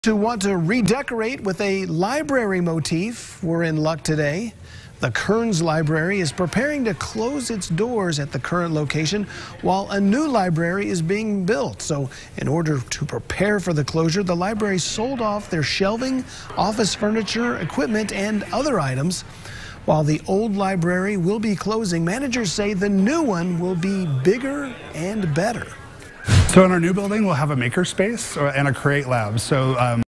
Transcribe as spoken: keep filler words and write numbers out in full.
Who want to redecorate with a library motif were in luck today. The Kearns Library is preparing to close its doors at the current location while a new library is being built. So in order to prepare for the closure, the library sold off their shelving, office furniture, equipment, and other items. While the old library will be closing, managers say the new one will be bigger and better. So in our new building, we'll have a maker space and a create lab. So um,